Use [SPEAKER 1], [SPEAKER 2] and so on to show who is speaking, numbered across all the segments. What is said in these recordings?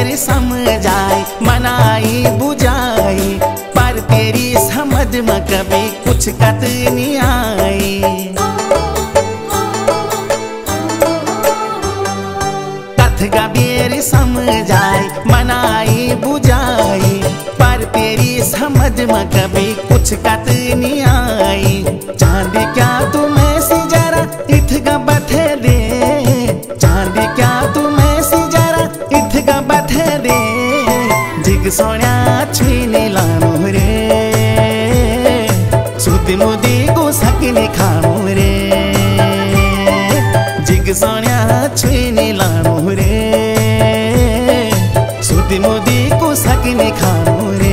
[SPEAKER 1] बेर समझाई मनाई बुझाई, पर तेरी समझ में कभी कुछ कत नहीं आई। कथ का बेर समझाई मनाई बुझाई, पर तेरी समझ में कभी कुछ कत नहीं आई। चांद क्या तुम्हें सी जरा इथगा बथे दे, चांद क्या तुम्हें सी जरा इथगा बथे दे, जिग सोन्या छुईने लानो रे, सुध मुदी को सकने खानो रे, जिग सोन्या छुईने लानो रे, सुध मुदी को सकने खानो रे।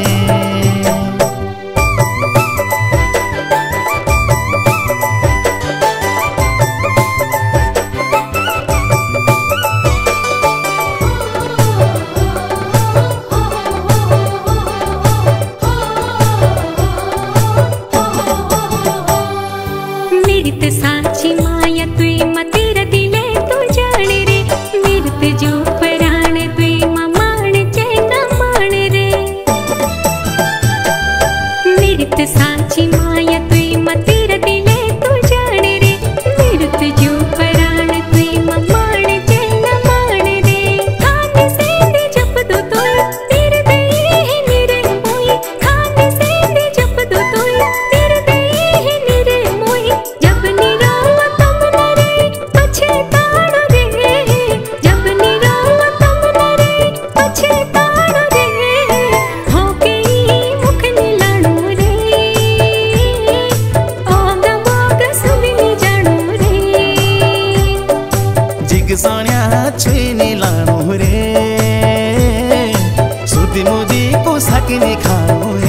[SPEAKER 2] साची माया तुई मतेरा दिले तू जाने रे, मेरे जो पराण तुई मान चैना मान रे। मेरे साची माया तुई मतेरा दिले तू जाने रे, मेरे जो पराण तुई मान चैना मान रे। खाने से दे जप दो तोय तेरे दे है मेरे मोई, खाने से दे जप दो तोय तेरे दे है मेरे मोई। जब
[SPEAKER 1] सोन्या छुईने लानो रे, सुध मुदी को सकने खानो रे।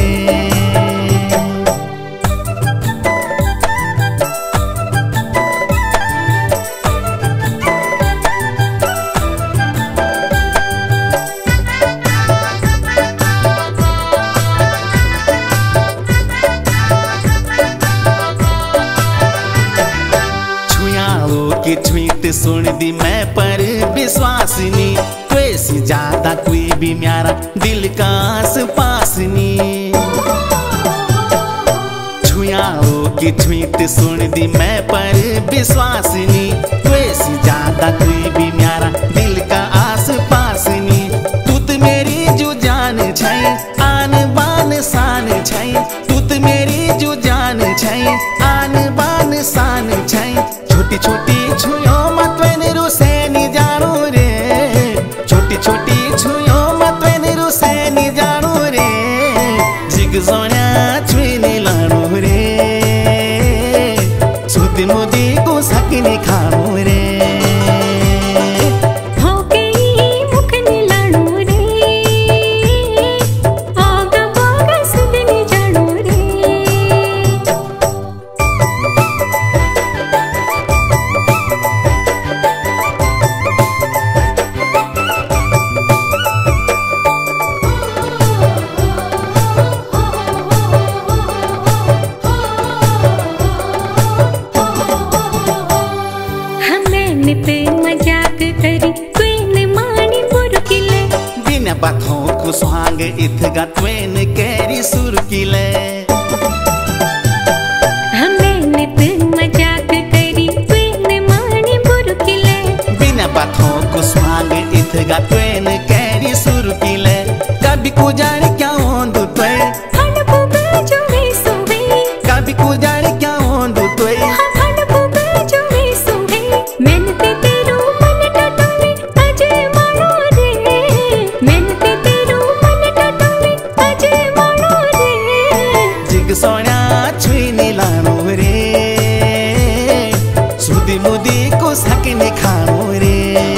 [SPEAKER 1] की छुईट सुन दी मैं पर विश्वासनी, वैसी ज्यादा कोई भी म्यारा दिल का आस पासनी। छुयाओ की छुईट सुन दी मैं पर विश्वासनी, वैसी ज्यादा कोई भी म्यारा दिल का आस पासनी। तुत मेरी जो जान छै आन बान शान छै, तुत मेरी जो जान छै आन बान शान छै। छोटी छोटी छुयो मत वे रुसैनी जानो रे, छोटी छोटी छुयो मत वे रुसैनी जानो रे, जिग सोन्या छुईने लानो रे, सुध मुदी को सकने खानो रे। बातों को सुहांग इथगा त्वेन केरी सुर किले,
[SPEAKER 2] हमने पे मजाक करी त्वेन मानी बुर किले।
[SPEAKER 1] बिना बातों को सुहांग इथगा त्वेन केरी सुर किले, कभी को जाने क्या होंदु त्वे
[SPEAKER 2] हन पुगा जो वे सोवे,
[SPEAKER 1] कभी को जाने क्या होंदु त्वे
[SPEAKER 2] हन पुगा जो वे सोवे। मैंने ते तेरो मन टटोले अजे मानो रे, मैंने ते तेरो मन टटोले अजे मानो रे,
[SPEAKER 1] जिग सोन्या छुईने लानो रे, सुध मुदी को सकने खानो रे।